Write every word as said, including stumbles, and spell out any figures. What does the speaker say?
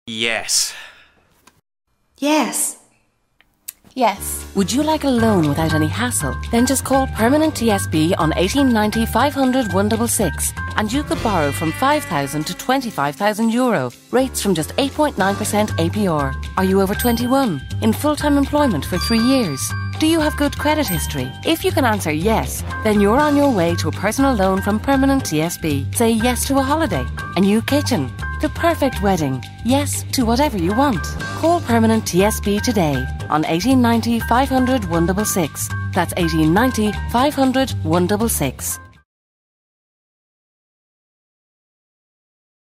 Yes. Yes. Yes. Would you like a loan without any hassle? Then just call Permanent T S B on eighteen ninety five hundred one six six and you could borrow from five thousand to twenty-five thousand euro. Rates from just eight point nine percent A P R. Are you over twenty-one? In full-time employment for three years? Do you have good credit history? If you can answer yes, then you're on your way to a personal loan from Permanent T S B. Say yes to a holiday, a new kitchen, the perfect wedding. Yes to whatever you want. Call Permanent T S B today on eighteen ninety five hundred one six six. That's eighteen ninety five hundred one six six.